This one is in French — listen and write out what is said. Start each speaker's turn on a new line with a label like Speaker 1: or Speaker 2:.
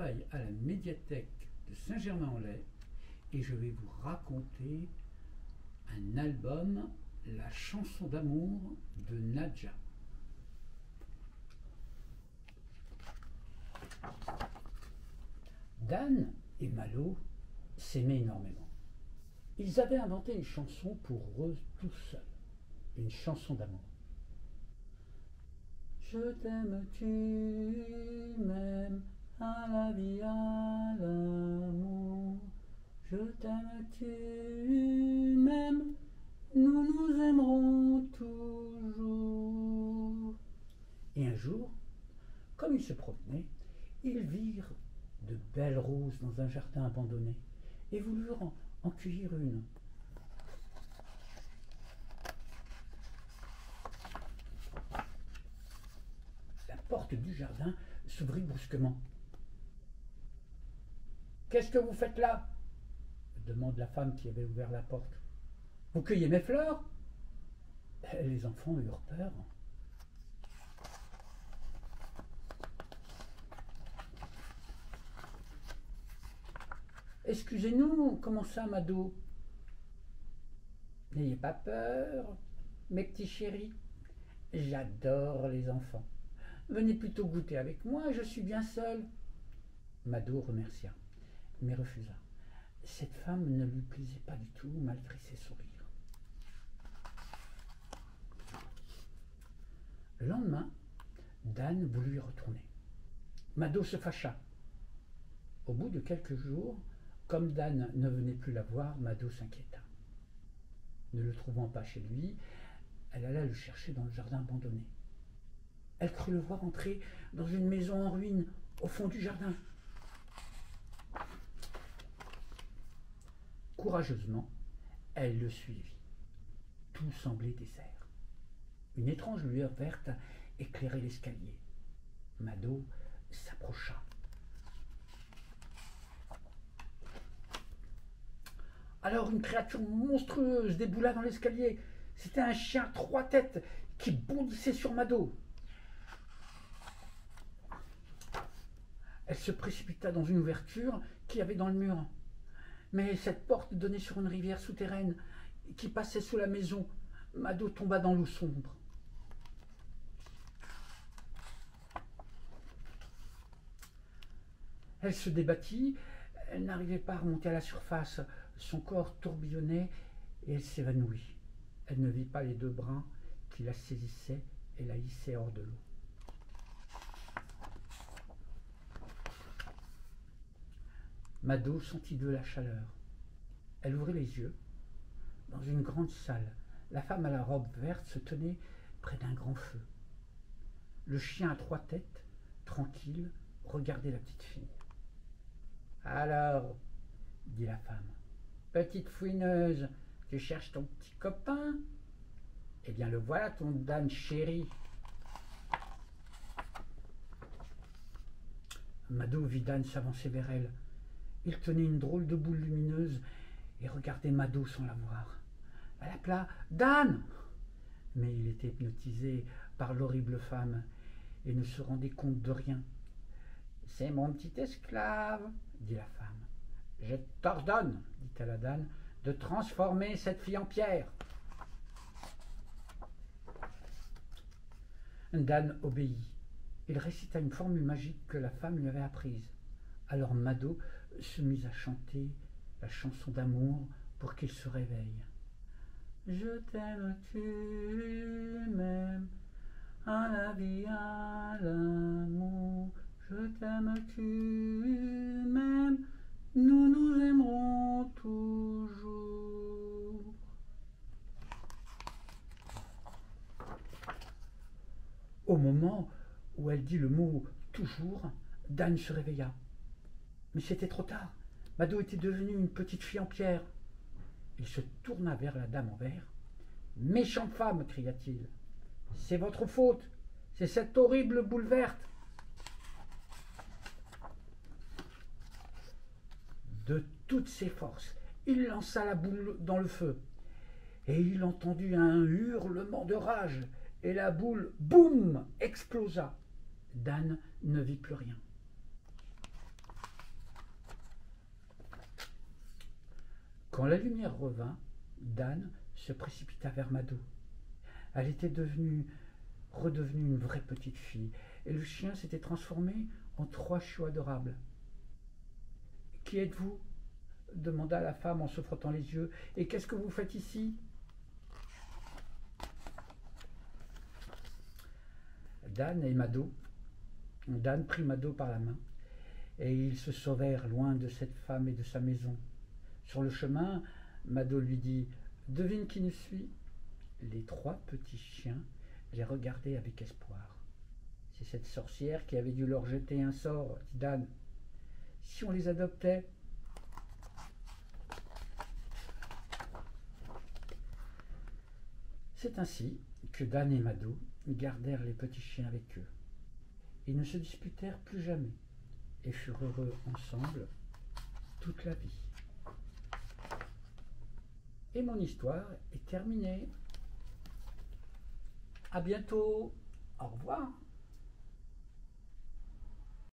Speaker 1: travaille à la médiathèque de Saint-Germain-en-Laye et je vais vous raconter un album, La chanson d'amour de Nadja. Dan et Malo s'aimaient énormément. Ils avaient inventé une chanson pour eux tout seuls, une chanson d'amour. Je t'aime, tu m'aimes, à la vie, à l'amour. Je t'aime, tu m'aimes, nous nous aimerons toujours. Et un jour, comme ils se promenaient, ils virent de belles roses dans un jardin abandonné et voulurent en cueillir une. La porte du jardin s'ouvrit brusquement. « Qu'est-ce que vous faites là ?» demande la femme qui avait ouvert la porte. « Vous cueillez mes fleurs ?» Les enfants eurent peur. « Excusez-nous, commença Mado. »« N'ayez pas peur, mes petits chéris. J'adore les enfants. Venez plutôt goûter avec moi, je suis bien seule. » Mado remercia, mais refusa. Cette femme ne lui plaisait pas du tout, malgré ses sourires. Le lendemain, Dan voulut y retourner. Mado se fâcha. Au bout de quelques jours, comme Dan ne venait plus la voir, Mado s'inquiéta. Ne le trouvant pas chez lui, elle alla le chercher dans le jardin abandonné. Elle crut le voir entrer dans une maison en ruine, au fond du jardin. Courageusement, elle le suivit. Tout semblait désert. Une étrange lueur verte éclairait l'escalier. Mado s'approcha. Alors une créature monstrueuse déboula dans l'escalier. C'était un chien à 3 têtes qui bondissait sur Mado. Elle se précipita dans une ouverture qu'il y avait dans le mur. Mais cette porte donnait sur une rivière souterraine qui passait sous la maison. Mado tomba dans l'eau sombre. Elle se débattit, elle n'arrivait pas à remonter à la surface. Son corps tourbillonnait et elle s'évanouit. Elle ne vit pas les 2 bras qui la saisissaient et la hissaient hors de l'eau. Mado sentit de la chaleur. Elle ouvrit les yeux. Dans une grande salle, la femme à la robe verte se tenait près d'un grand feu. Le chien à 3 têtes, tranquille, regardait la petite fille. « Alors, dit la femme, petite fouineuse, tu cherches ton petit copain? Eh bien, le voilà, ton Dan chéri. » Mado vit Dan s'avancer vers elle. Il tenait une drôle de boule lumineuse et regardait Mado sans la voir. Elle appela « Dan !» Mais il était hypnotisé par l'horrible femme et ne se rendait compte de rien. « C'est mon petit esclave, » dit la femme. « Je t'ordonne, dit-elle à Dan, de transformer cette fille en pierre. » Dan obéit. Il récita une formule magique que la femme lui avait apprise. Alors Mado se mit à chanter la chanson d'amour pour qu'il se réveille. Je t'aime, tu m'aimes, à la vie, à l'amour. Je t'aime, tu m'aimes, nous nous aimerons toujours. Au moment où elle dit le mot « toujours », Dan se réveilla. Mais c'était trop tard. Mado était devenue une petite fille en pierre. Il se tourna vers la dame en vert. « Méchante femme !» cria-t-il. « C'est votre faute. C'est cette horrible boule verte. » De toutes ses forces, il lança la boule dans le feu. Et il entendit un hurlement de rage. Et la boule, boum, explosa. Dan ne vit plus rien. Quand la lumière revint, Dan se précipita vers Mado. Elle était redevenue une vraie petite fille, et le chien s'était transformé en 3 chiots adorables. « Qui êtes-vous » demanda la femme en se frottant les yeux. « Et qu'est-ce que vous faites ici ?» Dan prit Mado par la main, et ils se sauvèrent loin de cette femme et de sa maison. Sur le chemin, Mado lui dit « Devine qui nous suit ?» Les 3 petits chiens les regardaient avec espoir. « C'est cette sorcière qui avait dû leur jeter un sort, » dit Dan. « Si on les adoptait ?» C'est ainsi que Dan et Mado gardèrent les petits chiens avec eux. Ils ne se disputèrent plus jamais et furent heureux ensemble toute la vie. Et mon histoire est terminée. À bientôt. Au revoir.